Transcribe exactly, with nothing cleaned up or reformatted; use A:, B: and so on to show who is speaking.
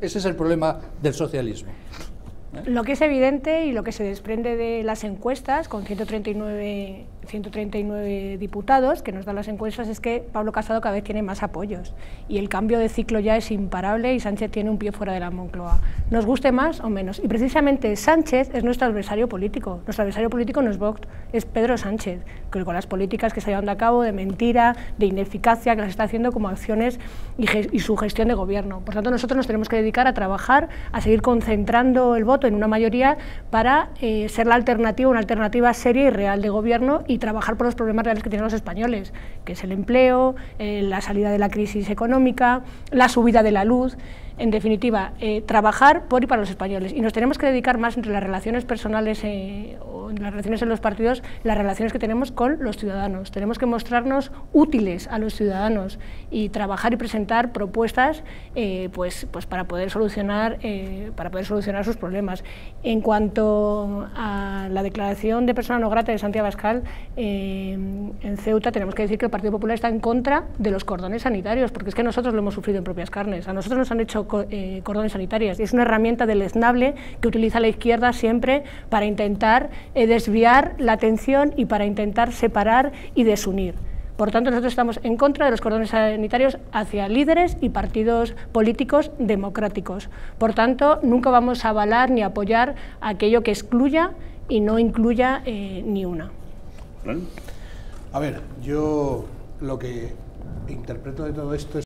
A: Ese es el problema del socialismo. ¿Eh?
B: Lo que es evidente y lo que se desprende de las encuestas, con ciento treinta y nueve, ciento treinta y nueve diputados que nos dan las encuestas, es que Pablo Casado cada vez tiene más apoyos y el cambio de ciclo ya es imparable y Sánchez tiene un pie fuera de la Moncloa. Nos guste más o menos. Y precisamente Sánchez es nuestro adversario político. Nuestro adversario político no es Vox, es Pedro Sánchez, que con las políticas que se llevan a cabo de mentira, de ineficacia, que las está haciendo como acciones y, y su gestión de gobierno. Por tanto, nosotros nos tenemos que dedicar a trabajar, a seguir concentrando el voto en una mayoría para eh, ser la alternativa, una alternativa seria y real de gobierno y trabajar por los problemas reales que tienen los españoles, que es el empleo, eh, la salida de la crisis económica, la subida de la luz. En definitiva, eh, trabajar por y para los españoles. Y nos tenemos que dedicar más entre las relaciones personales eh, o en las relaciones en los partidos, las relaciones que tenemos con los ciudadanos. Tenemos que mostrarnos útiles a los ciudadanos y trabajar y presentar propuestas eh, pues, pues para poder solucionar, eh, para poder solucionar sus problemas. En cuanto a la declaración de persona no grata de Santiago Abascal, eh, en Ceuta tenemos que decir que el Partido Popular está en contra de los cordones sanitarios, porque es que nosotros lo hemos sufrido en propias carnes. A nosotros nos han hecho Eh, cordones sanitarios. Es una herramienta deleznable que utiliza la izquierda siempre para intentar eh, desviar la atención y para intentar separar y desunir. Por tanto, nosotros estamos en contra de los cordones sanitarios hacia líderes y partidos políticos democráticos. Por tanto, nunca vamos a avalar ni apoyar aquello que excluya y no incluya eh, ni una.
C: A ver, yo lo que interpreto de todo esto es